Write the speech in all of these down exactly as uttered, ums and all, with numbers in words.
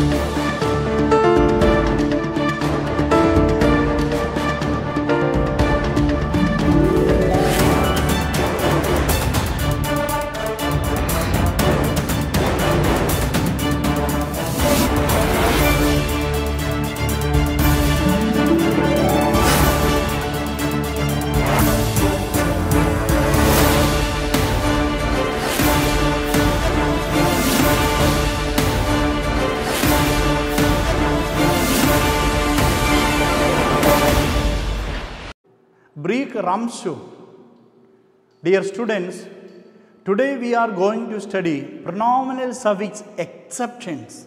Breek Ramshu. Dear students, today we are going to study pronominal suffix exceptions.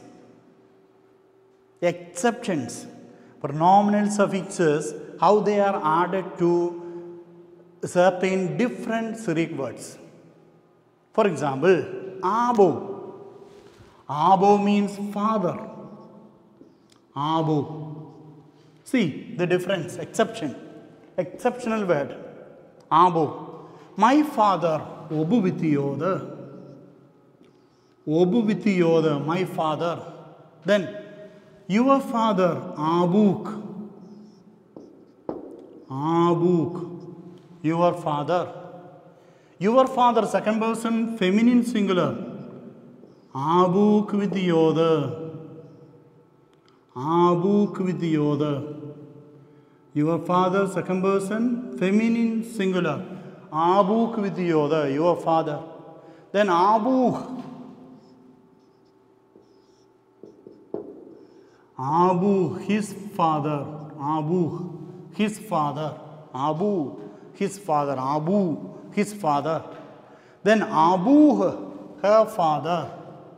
Exceptions. Pronominal suffixes, how they are added to certain different Syriac words. For example, Abo. Abo means father. Abo. See the difference, exception. Exceptional word. Abo. My father, Obu Vithiyoda. Obu Vithiyoda, my father. Then, your father, Abuk. Abuk. Your father. Your father, second person, feminine singular. Abuk Vithiyoda. Abuk Vithiyoda. Your father, second person, feminine singular. Abuk Vithiyoda, your father. Then Abu. Abu, his father. Abu, his father. Abu, his father. Abu, his father. Then Abu, her father.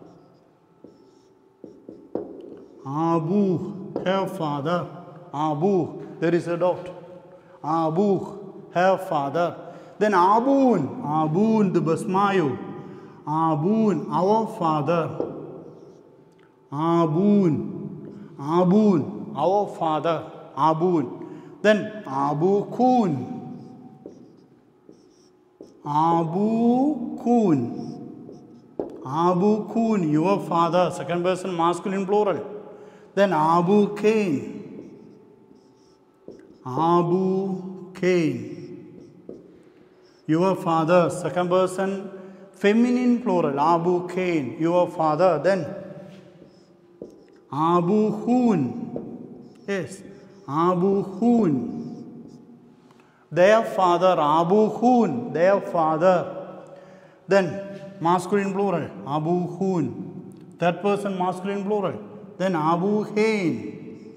Abu, her father. Abu, there is a dot. Abu, her father. Then Abun, Abun the Basmayu. Abun, our father. Abun, Abun, our father. Abun. Then Abu Kun. Abu Kun. Abu Kun, your father. Second person, masculine plural. Then Abu Cain. Abu Cain. Your father, second person, feminine plural. Abu Cain, your father. Then Abu Hun. Yes, Abu Hun. Their father, Abu Hun, their father. Then masculine plural, Abu Hun. Third person, masculine plural. Then Abu Hain.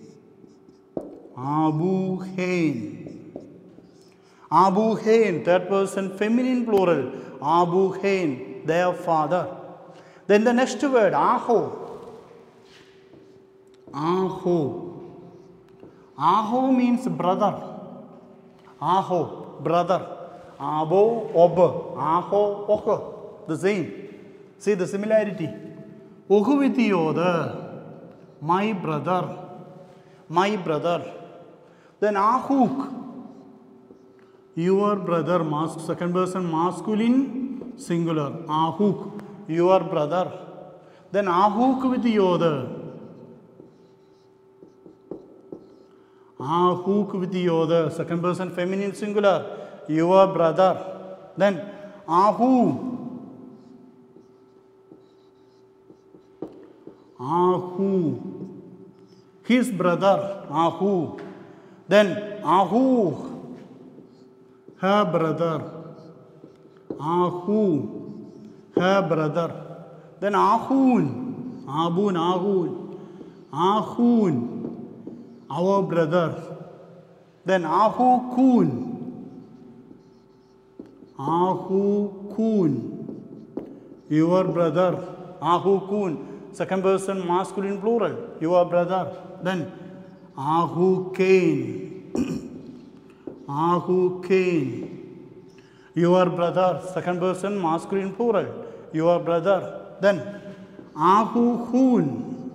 Abu Hain. Abu Hain, third person, feminine plural. Abu Hain, their father. Then the next word, Aho. Aho. Aho means brother. Aho, brother. Abo, ob. Aho, oho. The same. See the similarity. Ohu Vithiyoda, my brother. My brother. Then Ahuk, your brother, mas second person, masculine, singular. Ahuk, your brother. Then Ahuk Vithiyoda. Ahuk Vithiyoda, second person, feminine, singular. Your brother. Then Ahu. Ahu, his brother. Ahu. Then Ahu, her brother. Ahu, her brother. Then Ahun, Abun, Ahun. Ahun, our brother. Then Ahu Kun. Ahu Kun, your brother. Ahu Kun, second person, masculine plural. Your brother. Then Ahu Cain. Ahu Cain, your brother. Second person, masculine plural. Your brother. Then Ahu Hun.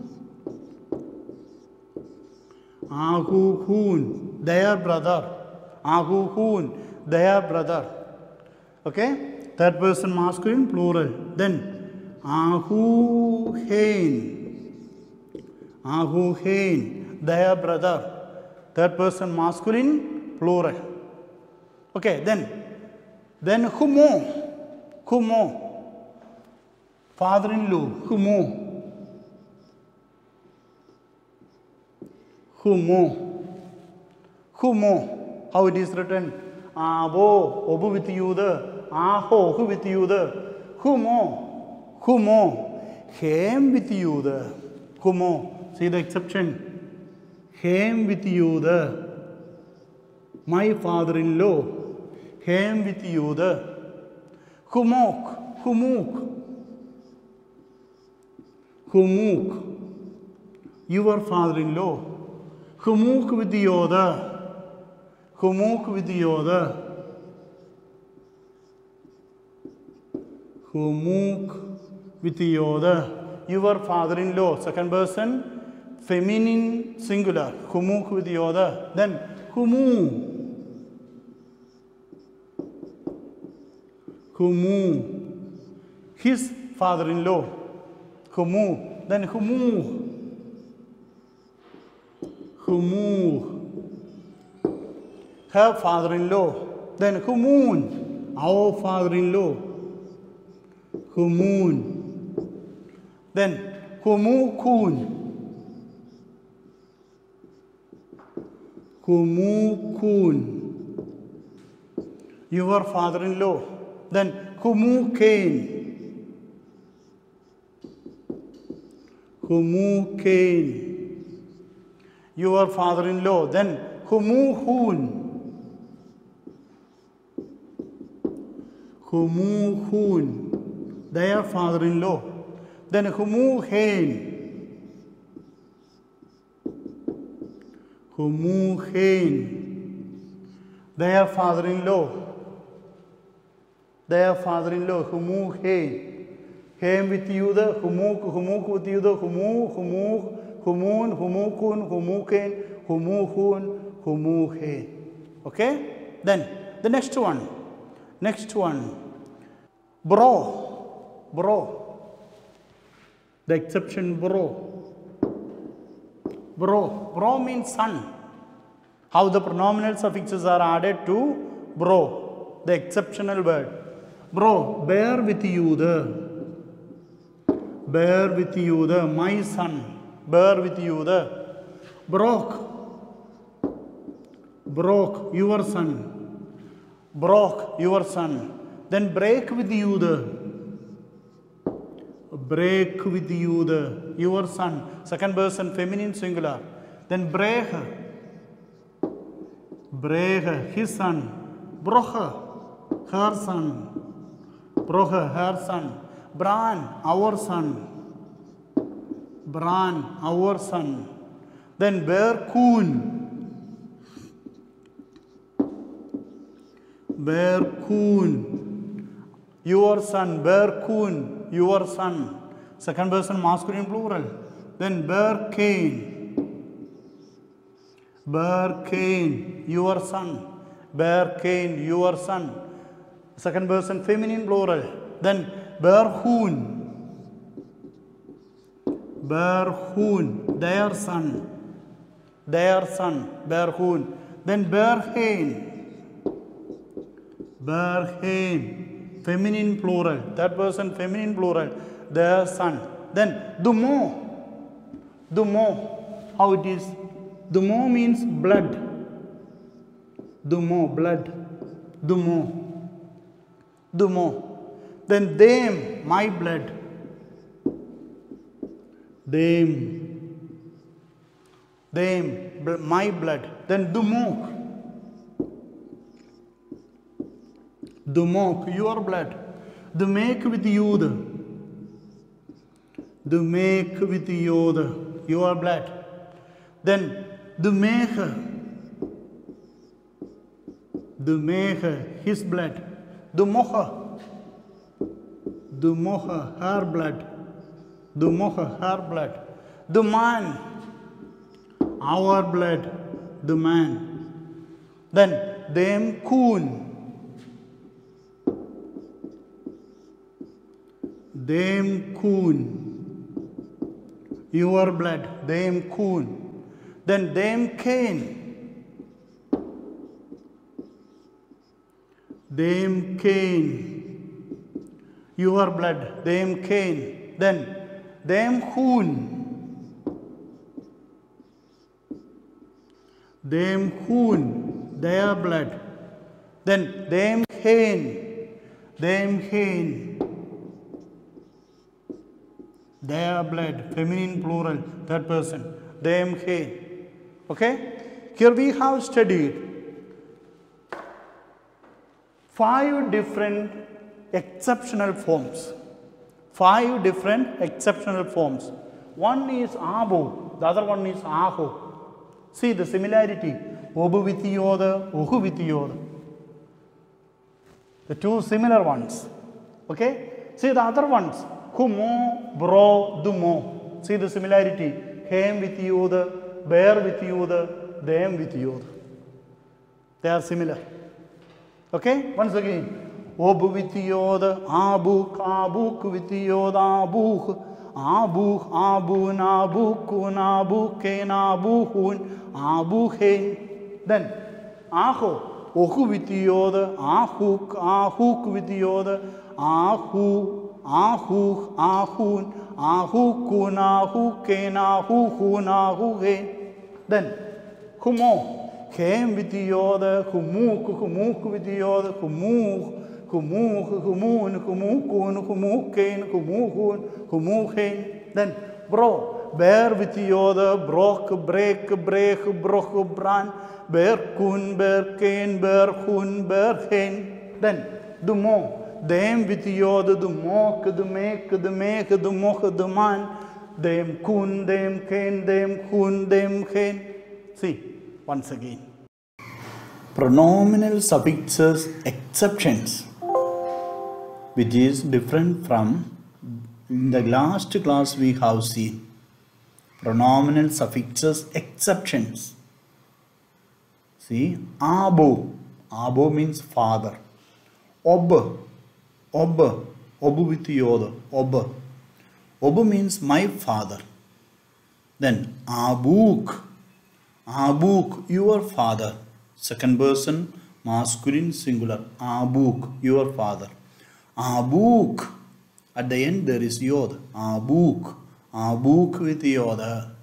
Ahu Hun, their brother. Ahu Hun, their brother. Okay? Third person, masculine plural. Then Ahu Hain. Ahuhen, their brother. Third person masculine, plural. Okay, then, then who more? Who more? Father-in-law, who more? Who more? Who more? How it is written? Abo, obu with you the. Aho, who with you the. Who more? Who more? Him with you the. Who more? See the exception. Him with you the. My father-in-law. Him with you the. Humok, humuk. Humuk. Your father-in-law. Humuk with the other. Humuk with the other. Humuk with the other. Your father-in-law. Second person, feminine singular. Humuk with the other. Then humu. Humu. His father-in-law. Humu. Then humu. Humu. Her father-in-law. Then humun. Our father-in-law. Humun. Then humukun. Humukun. Your father-in-law. Then humukain. Humukain. Your father-in-law. Then humuhun. Humuhun. Their father-in-law. Then humuhain. Humuhain. Their father-in-law. Their father-in-law. Humuhain. Him with you the. Humuk. Humuk with you the. Humu. Humuk. Humun. Humukun. Humukain. Humuhun. Humuhain. Okay? Then the next one. Next one. Bro. Bro. The exception bro. Bro. Bro means son. How the pronominal suffixes are added to bro. The exceptional word. Bro. Bear with you the. Bear with you the. My son. Bear with you the. Broke. Broke. Your son. Broke. Your son. Then break with you the. Break with you the. Your son. Second person feminine singular. Then break. Break. His son. Broche. Her son. Broche. Her son. Bran. Our son. Bran. Our son. Then bear coon. Bear coon. Your son. Bear coon. Your son. Second person masculine plural. Then bear Cain. Bear Cain. Your son. Bear Cain. Your son. Second person feminine plural. Then bear Hoon. Bear Hoon. Their son. Their son. Bear Hoon. Then bear Hain. Bear Hain. Feminine plural. That person feminine plural. Their son. Then Dumo. Dumo. How it is? Dumo means blood. Dumo, blood. Dumo. Dumo. Then them, my blood. Them. Them, my blood. Then Dumok. Dumok, your blood. Dumek with Yud. Dumek with Yod, your blood. Then Dumek. Dumek, his blood. Dumocha. Dumocha, her blood. Dumocha, her blood. Duman, our blood. Duman. Then them Kun. Them Kun. your blood, them kun. Then them Cain. Them Cain, your blood, them Cain. Then them Hun, them Hun, their blood. Then them Hen, them Hen, their blood, feminine plural, third person, them Hen. Okay? Here we have studied five different exceptional forms. Five different exceptional forms. One is Abu, the other one is Ahu. See the similarity. Obu with the other, Uhu with the other. The two similar ones. Okay? See the other ones. Kumo, Bro, Dumo. See the similarity. Hem with the other, bear with the other, them with the other. They are similar. Okay, once again, Obu with the other, Abuk, Abuk with the other, Abuk, Abuk, Abun, Abukun, Abuken, Abuhun, Abuhen. Then, Aho, Ohu with the other, Ahuk, Ahuk with the other, Ahu, Ahu, Ahun, Ahukun, Ahuken, Ahuhun, Ahuhen. Then, Humo. Came with the other, humuk, humuk with the other, humuk, humuk, humun, humukun, humuken, humuhun, humuhen. Then, bro, bear with the other, brok, break, break, brok, bran, bear kun, bear ken, bear hun, bear hen. Then, dumo, them with the other, the mok, the make, the make, the mok, the man, them kun, them ken, them hun, them hen. See. Once again, pronominal suffixes exceptions, which is different from in the last class we have seen. Pronominal suffixes exceptions. See, Abu, Abu means father. Ob, Ob, Ob with the other, Ob. Ob means my father. Then Abuk. Abuk, your father. Second person, masculine singular. Abuk, your father. Abuk. At the end there is yod. Abuk. Abuk with yod.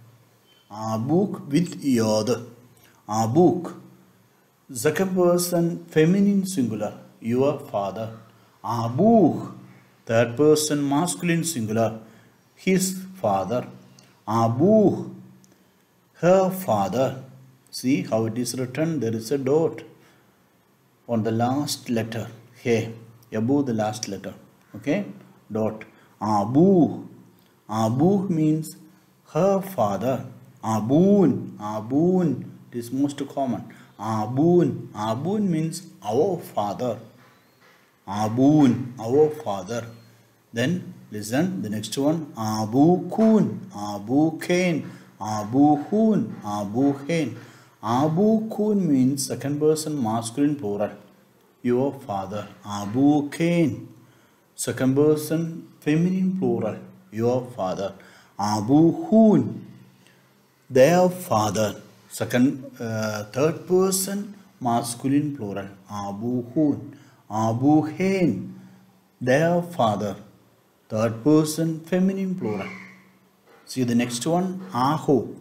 Abuk with yod. Abuk. Second person, feminine singular. Your father. Abuk. Third person, masculine singular. His father. Abuk. Her father. See how it is written. There is a dot on the last letter. Hey, above the last letter. Okay, dot. Abu. Abu means her father. Abun. Abun. It is most common. Abun. Abun means our father. Abun. Our father. Then listen. The next one. Abukun. Abuken. Abuhun, Abuhen. Abukun means second person masculine plural. Your father. Abuken. Second person feminine plural. Your father. Abuhun. Their father. Second, uh, third person masculine plural. Abuhun. Abuhen. Their father. Third person feminine plural. See the next one, Ahu.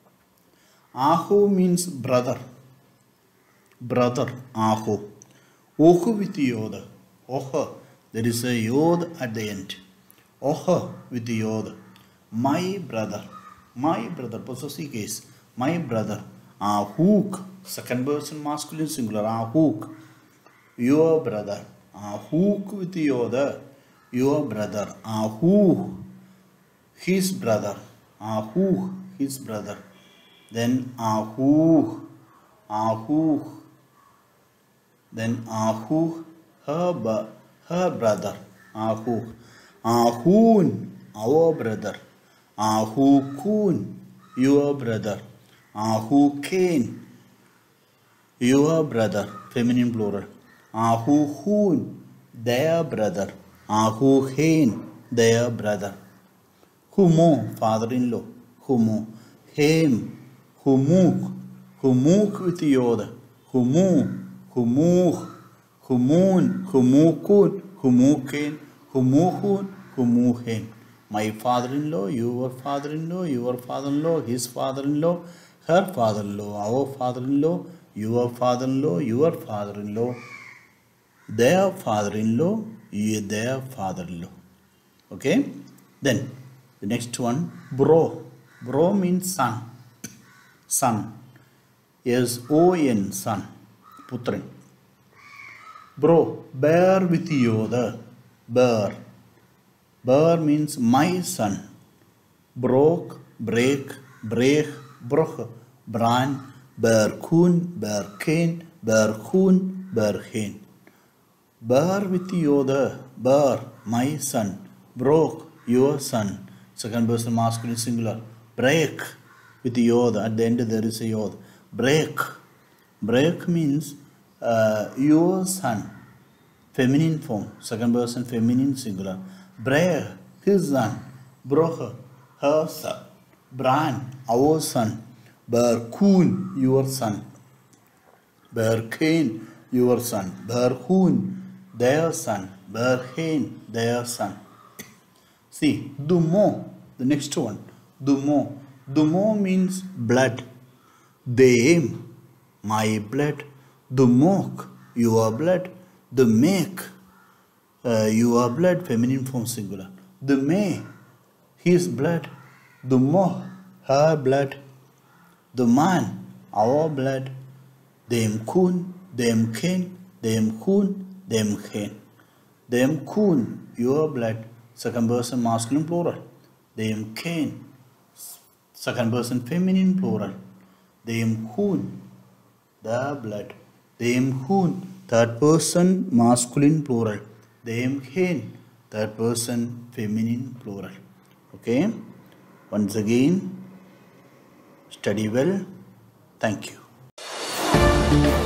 Ahu means brother. Brother, Ahu. Ohu with yod. Oha. There is a yod at the end. Oha with yod. My brother. My brother. Possessive case. My brother. Ahuk. Second person masculine singular. Ahuk. Your brother. Ahuk with yod. Your brother. Ahu. His brother. Ahu, his brother. Then Ahu, Ahu. Then Ahu, her, her brother. Ahu. Ahun, our brother. Ahukun, your brother. Ahuken, your brother. Feminine plural. Ahuhun, their brother. Ahuhen, their brother. Humo, father-in-law. humu. Hem, humuk, humuk with yod. Humu, humuh, humun, humukun, humukin, humuhun, humuhin. My father-in-law, your father-in-law, your father-in-law, his father-in-law, her father-in-law, our father-in-law, your father-in-law, your father-in-law, their father-in-law, their father-in-law. Okay? Then, the next one, bro. Bro means son. Son. S O N, son. Putran. Bro, bear with you the bear. Bear means my son. Broke, break, break, broch, bran, bear kun, bear ken, bear kun, bear hen. Bear with you the bear, my son. Broke, your son. Second person masculine singular. Break with yod. At the end there is a yod. Break. Break means uh, your son. Feminine form. Second person feminine singular. Break, his son. Broch, her son. Bran, our son. Bear kun, your son. Bear Cain, your son. Bear Hun, their son. Bear Hain, their son. See, Dumo, the next one. Dumo. Dumo means blood. Them, my blood. Dumok, your blood. The make, uh, your blood, feminine form singular. The may, his blood. The mo, her blood. The man, our blood. Them kun, them ken, them kun, them hen. Them kun, your blood. Second person masculine plural. Them ken, second person feminine plural. Them kun, the blood. Them hun, third person masculine plural. Them hen, third person feminine plural. Okay. Once again, study well. Thank you.